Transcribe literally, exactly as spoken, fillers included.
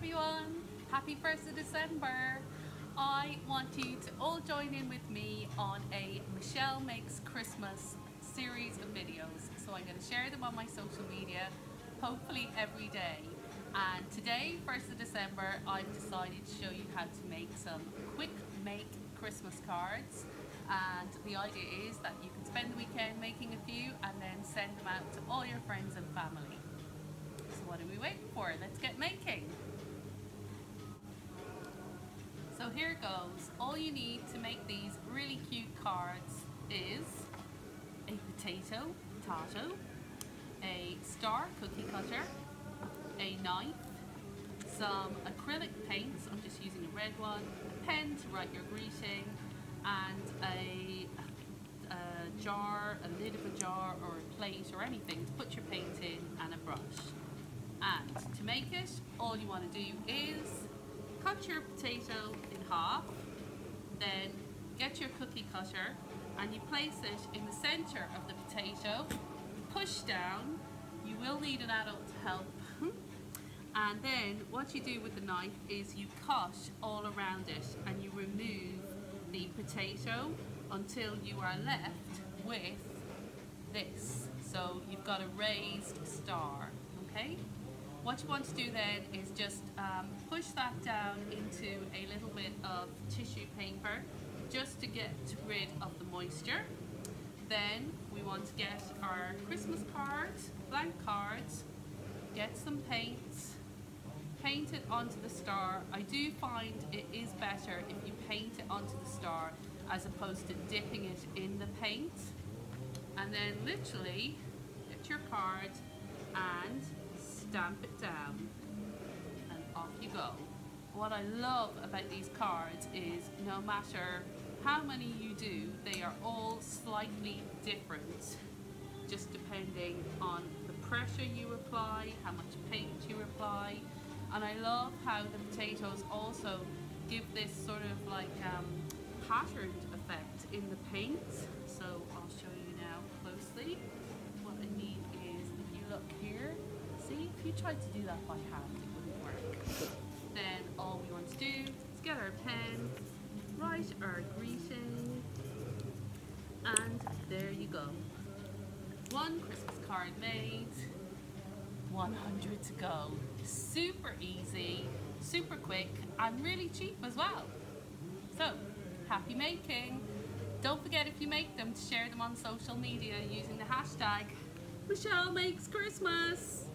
everyone, happy first of December. I want you to all join in with me on a Michelle Makes Christmas series of videos. So I'm going to share them on my social media, hopefully every day. And today, first of December, I've decided to show you how to make some quick make Christmas cards. And the idea is that you can spend the weekend making a few and then send them out to all your friends and family. So what are we waiting for? Let's get making. So here it goes. All you need to make these really cute cards is a potato, potato, a star cookie cutter, a knife, some acrylic paints, I'm just using a red one, a pen to write your greeting, and a, a jar, a lid of a jar or a plate or anything to put your paint in, and a brush. And to make it, all you want to do is cut your potato in half, then get your cookie cutter and you place it in the center of the potato, push down. You will need an adult to help. And then what you do with the knife is you cut all around it and you remove the potato until you are left with this. So you've got a raised star, okay? What you want to do then is just um, push that down into a little bit of tissue paper just to get rid of the moisture. Then we want to get our Christmas cards, blank cards, get some paint, paint it onto the star. I do find it is better if you paint it onto the star as opposed to dipping it in the paint. And then literally get your card and stamp it down and off you go. What I love about these cards is no matter how many you do, they are all slightly different, just depending on the pressure you apply, how much paint you apply. And I love how the potatoes also give this sort of like um, patterned effect in the paint. So I'll show you now closely. What I need is, if you look here, see, if you tried to do that by hand, it wouldn't work. Then all we want to do is get our pen, write our greeting, and there you go. One Christmas card made, one hundred to go. Super easy, super quick, and really cheap as well. So, happy making. Don't forget, if you make them, to share them on social media using the hashtag Michelle Makes Christmas.